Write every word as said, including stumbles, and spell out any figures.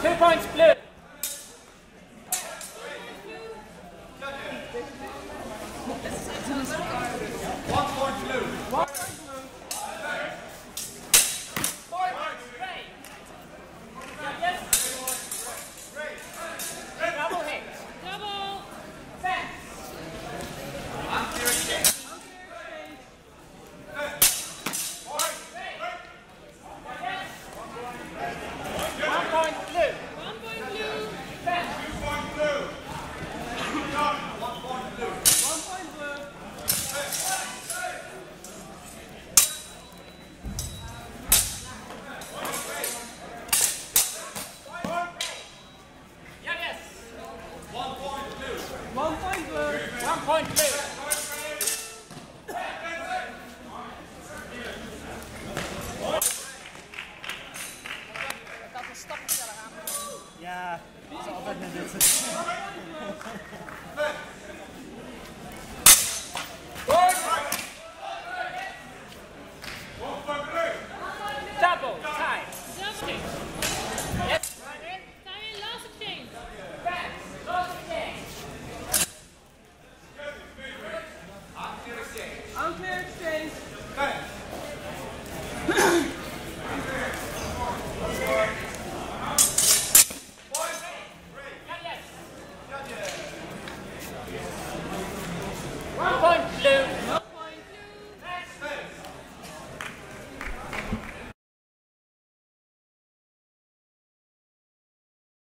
Two points blue. One point blue. One point blue. Four points red. Yes. Double hit. Double. Fence. One point blue. One point blue. Fence. Two point blue. One point blue. One point blue. Yeah, yes. One point blue. One point blue. One point blue. Dat een stapje sneller aan. Ja, dat is altijd met dit soort. Double tie. Double. Yes. Time in last exchange. Fence. Last exchange. Unclear